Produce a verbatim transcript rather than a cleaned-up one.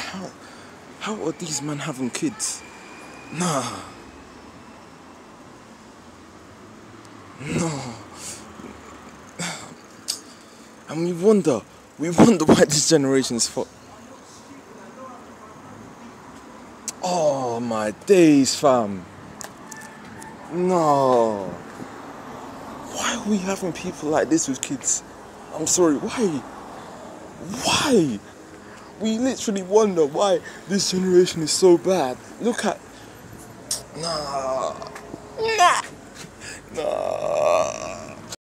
How, how are these men having kids? Nah. No. And we wonder, we wonder why this generation is fucked. Oh my days, fam. No. Why are we having people like this with kids? I'm sorry, why? Why? We literally wonder why this generation is so bad. Look at... Nah. Nah. Nah.